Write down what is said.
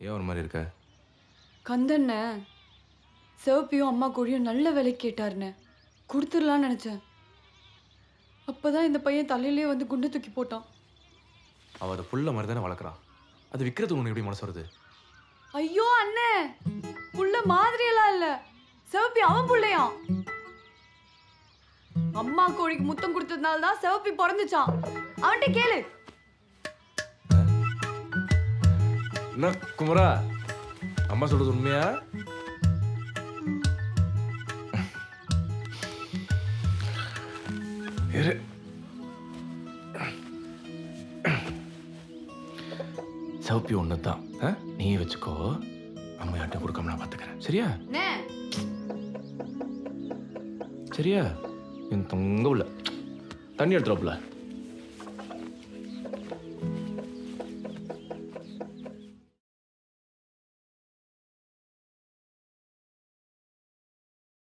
ஏன் ஒரு மாதிரி இருக்க? கந்தண்ண சிவப்பியும் அம்மா கோழியும் நல்ல விலைக்கு கேட்டாருண்ணே. கொடுத்துடலான்னு நினைச்சேன். அப்பதான் இந்த பையன் தலையிலே வந்து குண்டை தூக்கி போட்டான். அவ அதை புள்ள மாதிரி தானே வளர்க்குறான். அது விற்கிறது உனக்கு எப்படி மனசு வருது? ஐயோ அண்ணே, புள்ள மாதிரியெல்லாம் இல்ல. சிவப்பி அவன் புள்ளையாம். அம்மா கோழிக்கு முத்தம் கொடுத்ததுனால தான் சிவப்பி பிறந்துச்சான். அவன்கிட்ட கேளு. என்ன குமரா, அம்மா சொல்றது உண்மையா? சிவப்பி ஒண்ணுதான், நீ வச்சுக்கோ. அம்மா யார்ட்டும் கொடுக்காம நான் பாத்துக்கிறேன். சரியா? சரியா? என் தொங்க உள்ள தண்ணி எடுத்துருப்புல.